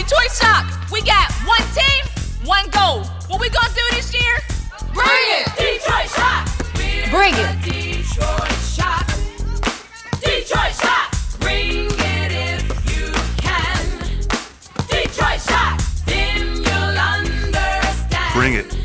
Detroit Shock. We got one team, one goal. What we gonna do this year? Bring it! Detroit Shock! Bring it! Detroit Shock! Detroit Shock! Bring it if you can. Detroit Shock! Then you'll understand. Bring it.